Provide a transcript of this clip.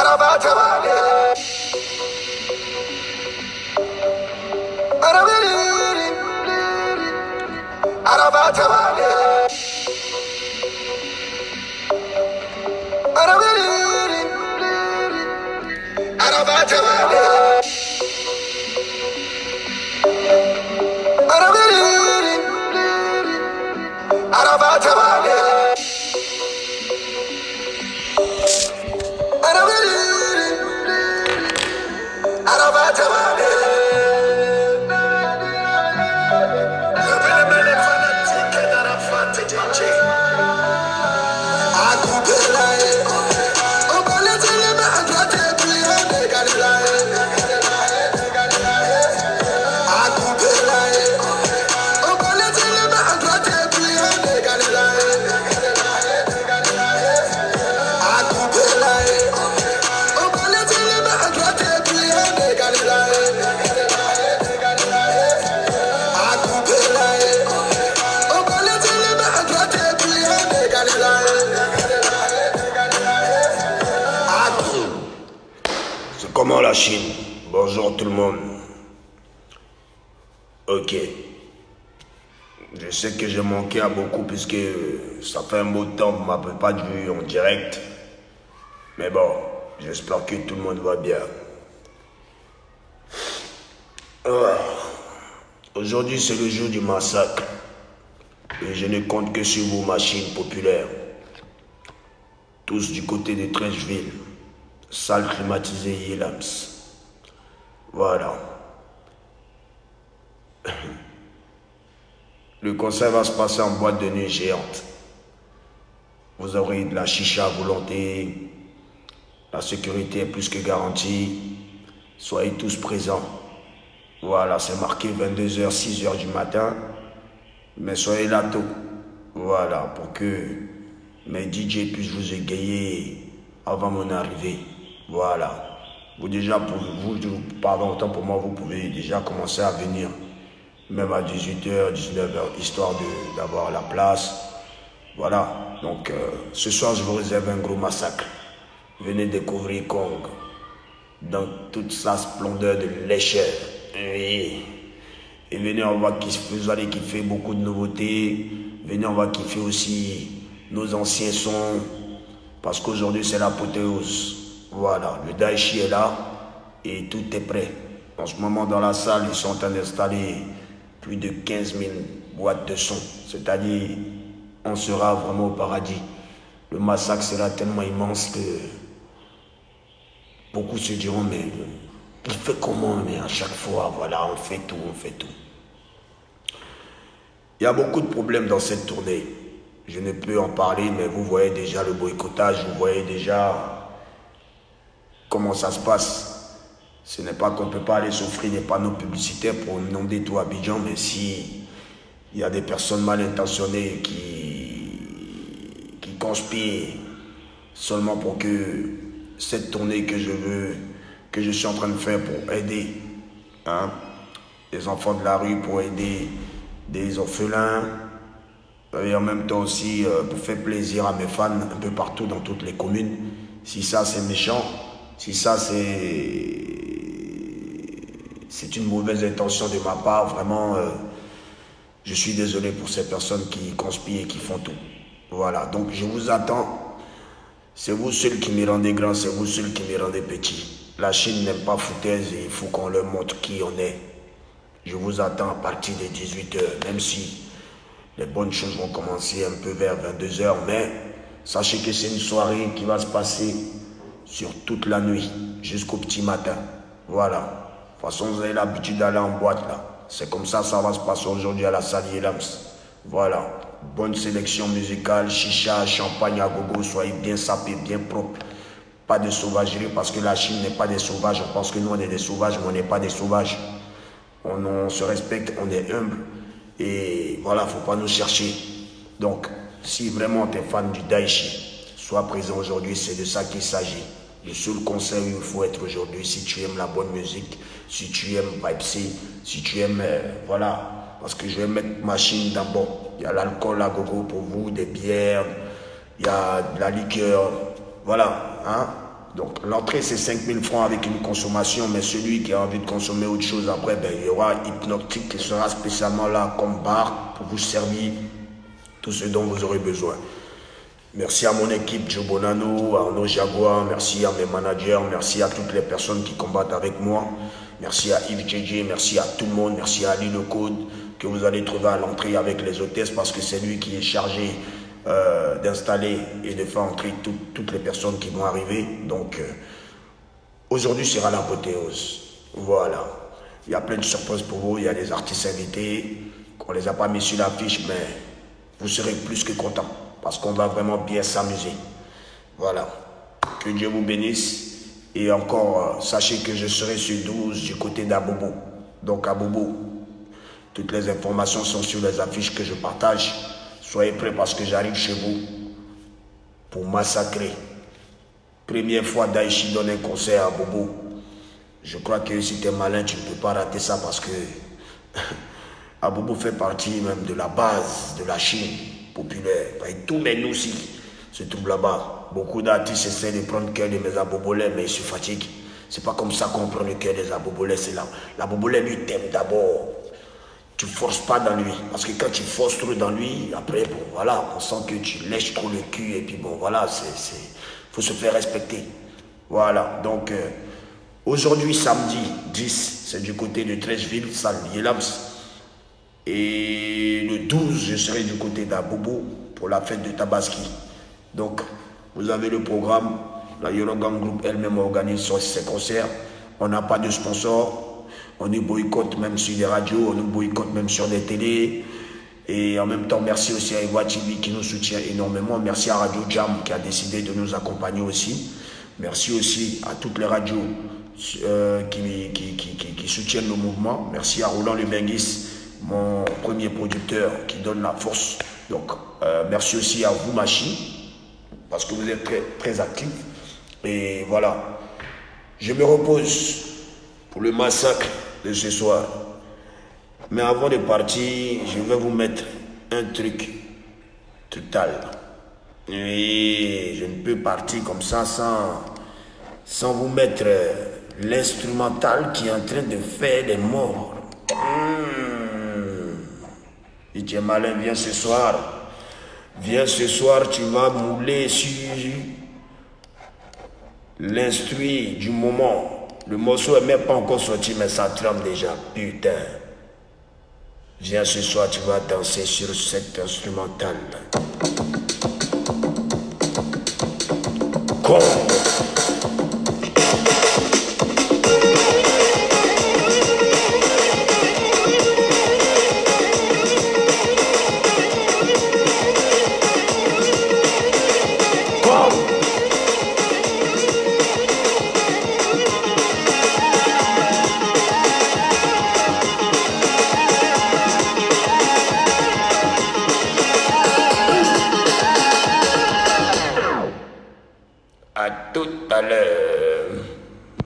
Comment la Chine? Bonjour tout le monde. Ok. Je sais que j'ai manqué à beaucoup puisque ça fait un beau temps que vous ne m'avez pas vu en direct. Mais bon, j'espère que tout le monde va bien. Aujourd'hui, c'est le jour du massacre. Et je ne compte que sur vous, machines populaires. Tous du côté de Trècheville. Salle climatisée Yelams. Voilà. Le concert va se passer en boîte de nuit géante. Vous aurez de la chicha à volonté. La sécurité est plus que garantie. Soyez tous présents. Voilà, c'est marqué 22h, 6h du matin. Mais soyez là tôt. Voilà, pour que mes DJ puissent vous égayer avant mon arrivée. Voilà. Vous déjà, pour vous, pas longtemps pour moi, vous pouvez déjà commencer à venir. Même à 18h, 19h, histoire d'avoir la place. Voilà. Donc, ce soir, je vous réserve un gros massacre. Venez découvrir Kong dans toute sa splendeur de lécheur. Oui. Et venez, vous allez kiffer beaucoup de nouveautés. Venez, on va kiffer aussi nos anciens sons. Parce qu'aujourd'hui, c'est l'apothéose. Voilà, le Daichi est là et tout est prêt. En ce moment, dans la salle, ils sont en train d'installer plus de 15 000 boîtes de son. C'est-à-dire, on sera vraiment au paradis. Le massacre sera tellement immense que beaucoup se diront, mais il fait comment? Mais à chaque fois, voilà, on fait tout, on fait tout. Il y a beaucoup de problèmes dans cette tournée. Je ne peux en parler, mais vous voyez déjà le boycottage, vous voyez déjà comment ça se passe. Ce n'est pas qu'on ne peut pas aller s'offrir des panneaux publicitaires pour inonder tout Abidjan, mais si il y a des personnes mal intentionnées qui conspirent seulement pour que cette tournée que je suis en train de faire pour aider les enfants de la rue, pour aider des orphelins, et en même temps aussi pour faire plaisir à mes fans un peu partout dans toutes les communes. Si ça c'est méchant, si ça c'est une mauvaise intention de ma part, vraiment je suis désolé pour ces personnes qui conspirent et qui font tout. Voilà, donc je vous attends. C'est vous seuls qui me rendez grand, c'est vous seuls qui me rendez petit. La Chine n'aime pas foutaise et il faut qu'on leur montre qui on est. Je vous attends à partir de 18h, même si les bonnes choses vont commencer un peu vers 22h, mais sachez que c'est une soirée qui va se passer sur toute la nuit, jusqu'au petit matin. Voilà. De toute façon, vous avez l'habitude d'aller en boîte là. C'est comme ça va se passer aujourd'hui à la salle Yelams. Voilà. Bonne sélection musicale, chicha, champagne à gogo, soyez bien sapés, bien propres. Pas de sauvagerie parce que la Chine n'est pas des sauvages. On pense que nous on est des sauvages, mais on n'est pas des sauvages. On se respecte, on est humble. Et voilà, il ne faut pas nous chercher. Donc, si vraiment tu es fan du Daichi, sois présent aujourd'hui, c'est de ça qu'il s'agit. Le seul conseil où il faut être aujourd'hui, si tu aimes la bonne musique, si tu aimes Vibes, si tu aimes, voilà, parce que je vais mettre machine d'abord. Il y a l'alcool à gogo pour vous, des bières, il y a de la liqueur, voilà, hein. Donc l'entrée c'est 5000 francs avec une consommation, mais celui qui a envie de consommer autre chose après, ben, il y aura Hypnotique qui sera spécialement là comme bar pour vous servir tout ce dont vous aurez besoin. Merci à mon équipe, Joe Bonanno, à Arnaud Jaguar, merci à mes managers, merci à toutes les personnes qui combattent avec moi. Merci à Yves JJ, merci à tout le monde, merci à Ali Le Code, que vous allez trouver à l'entrée avec les hôtesses parce que c'est lui qui est chargé d'installer et de faire entrer toutes les personnes qui vont arriver. Donc, aujourd'hui sera l'apothéose. Voilà. Il y a plein de surprises pour vous, il y a des artistes invités, qu'on ne les a pas mis sur l'affiche, mais vous serez plus que contents parce qu'on va vraiment bien s'amuser. Voilà. Que Dieu vous bénisse. Et encore, sachez que je serai sur 12 du côté d'Abobo. Donc Abobo, toutes les informations sont sur les affiches que je partage. Soyez prêts parce que j'arrive chez vous pour massacrer. Première fois Daichi donne un concert à Bobo. Je crois que si tu es malin, tu ne peux pas rater ça parce que Abobo fait partie même de la base de la Chine populaire. Et tous mes nous aussi se trouvent là-bas. Beaucoup d'artistes essaient de prendre le cœur de mes abobolais, mais ils se fatiguent. C'est pas comme ça qu'on prend le cœur des abobolais. C'est là. L'abobolais lui t'aime d'abord. Tu forces pas dans lui. Parce que quand tu forces trop dans lui, après, bon, voilà, on sent que tu lèches trop le cul. Et puis bon, voilà, faut se faire respecter. Voilà, donc, aujourd'hui, samedi 10, c'est du côté de Trècheville, salle Yelams. Et le 12, je serai du côté d'Abobo pour la fête de Tabaski. Donc, vous avez le programme. La Yorogang Group elle-même organise ses concerts. On n'a pas de sponsor. On nous boycotte même sur les radios. On nous boycotte même sur les télés. Et en même temps, merci aussi à Ewa TV qui nous soutient énormément. Merci à Radio Jam qui a décidé de nous accompagner aussi. Merci aussi à toutes les radios qui soutiennent le mouvement. Merci à Roland Le Benguis, mon premier producteur qui donne la force. Donc, merci aussi à vous, Machi, parce que vous êtes très, très actifs. Et voilà, je me repose pour le massacre de ce soir. Mais avant de partir, je vais vous mettre un truc total. Et je ne peux partir comme ça sans vous mettre l'instrumental qui est en train de faire des morts. Si tu es malin, viens ce soir. Viens ce soir, tu vas mouler sur l'instruit du moment. Le morceau n'est même pas encore sorti, mais ça tremble déjà. Putain. Viens ce soir, tu vas danser sur cet instrumental. Come. À tout à l'heure.